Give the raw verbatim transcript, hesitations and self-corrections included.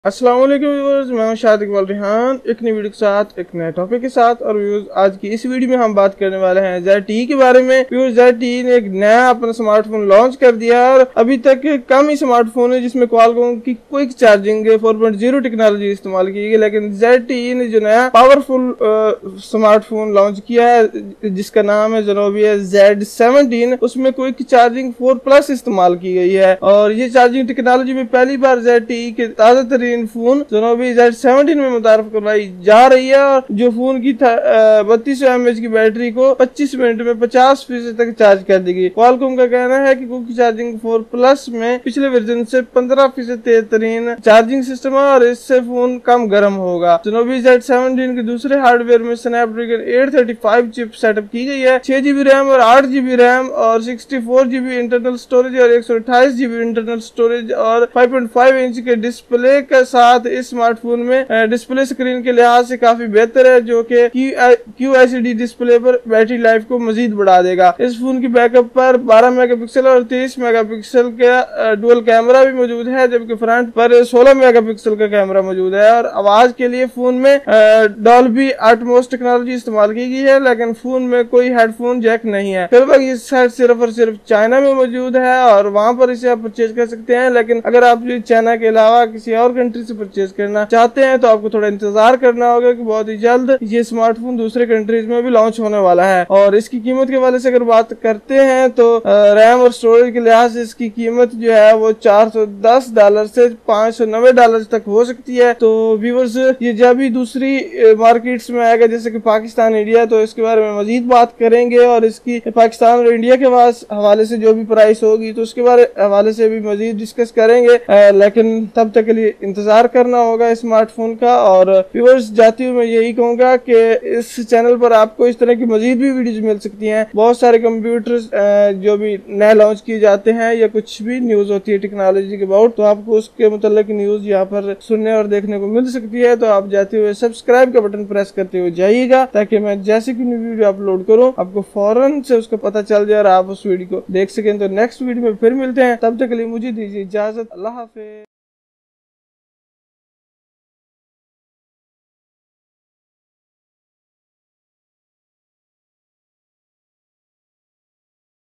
अस्सलाम वालेकुम व्यूअर्स, मैं हूं शाहिद रेहान एक नई वीडियो के साथ एक नए टॉपिक के साथ। और व्यूअर्स आज की इस वीडियो में हम बात करने वाले हैं Z T E के बारे में। व्यूअर्स Z T E ने एक नया अपना स्मार्टफोन लॉन्च कर दिया है और अभी तक कम ही स्मार्टफोन है जिसमें क्वालकॉम की quick charging four point zero technology इस्तेमाल की गई। लेकिन Z T E ने जो नया पावरफुल स्मार्टफोन लॉन्च किया है जिसका नाम है Nubia Z सेवनटीन, उसमें क्विक चार्जिंग फोर प्लस इस्तेमाल की गई है। और ये चार्जिंग टेक्नोलॉजी में पहली बार Z T E के ताजा तरीन फोन Nubia Z सेवनटीन में मुतारफ करवाई जा रही है। और जो फोन की बत्तीस सौ एम एच की बैटरी को पच्चीस मिनट में पचास फीसद तक चार्ज कर देगी। क्वालकॉम का कहना है कि क्विक चार्जिंग फोर प्लस में पिछले वर्जन से पंद्रह फीसद तेज तरीन चार्जिंग सिस्टम है और इससे फोन कम गर्म होगा। Nubia Z सेवनटीन के दूसरे हार्डवेयर में Snapdragon eight thirty five chip setup की गई है। छह जीबी रैम और आठ जीबी रैम और sixty four GB internal storage और एक सौ अट्ठाईस जीबी इंटरनल स्टोरेज और फाइव पॉइंट फाइव इंच के डिस्प्ले के साथ इस स्मार्टफोन में डिस्प्ले स्क्रीन के लिहाज से काफी बेहतर है, जो कि Q L C D display पर बैटरी लाइफ को मजीद बढ़ा देगा। इस फोन की बैकअप पर बारह मेगापिक्सल और तेईस मेगापिक्सल का डुअल कैमरा भी मौजूद है, जबकि फ्रंट पर सोलह मेगापिक्सल का कैमरा मौजूद है। और आवाज के लिए फोन में डॉल्बी एटमॉस टेक्नोलॉजी इस्तेमाल की गई है, लेकिन फोन में कोई हेडफोन जैक नहीं है। फिलहाल ये सेट सिर्फ और सिर्फ चाइना में मौजूद है और वहां पर इसे आप परचेज कर सकते हैं। लेकिन अगर आप चाइना के अलावा किसी और कंट्री से परचेज करना चाहते हैं तो आपको थोड़ा इंतजार करना होगा कि बहुत ही जल्द ये स्मार्टफोन दूसरे कंट्रीज में भी लॉन्च होने वाला है। और इसकी कीमत के वाले से अगर बात करते हैं तो रैम और स्टोरेज के लिहाज से इसकी कीमत जो है वो चार सौ दस डॉलर से पाँच सौ नब्बे डॉलर तक हो सकती है। तो व्यूअर्स ये जब भी दूसरी मार्केट्स में आएगा जैसे कि पाकिस्तान, इंडिया, तो इसके बारे में मजीद बात करेंगे और इसकी पाकिस्तान और इंडिया के हवाले से जो भी प्राइस होगी तो उसके बारे हवाले से भी मजीद डिस्कस करेंगे। लेकिन तब तक के लिए इंतजार करना होगा स्मार्टफोन का। और व्यूअर्स जाते हुए मैं यही कहूंगा कि इस चैनल पर आपको इस तरह की मजीद भी वीडियोस मिल सकती हैं। बहुत सारे कंप्यूटर्स जो भी नए लॉन्च किए जाते हैं या कुछ भी न्यूज होती है टेक्नोलॉजी के अबाउट, तो आपको उसके मुताल्लिक न्यूज यहाँ पर सुनने और देखने को मिल सकती है। तो आप जाते हुए सब्सक्राइब का बटन प्रेस करते हुए जाइएगा ताकि मैं जैसे कि न्यू वीडियो अपलोड करूँ आपको फौरन से उसका पता चल जाए और आप उस वीडियो को देख सकें। तो नेक्स्ट वीडियो में फिर मिलते हैं, तब तक के लिए मुझे दीजिए इजाजत। अल्लाह हाफिज।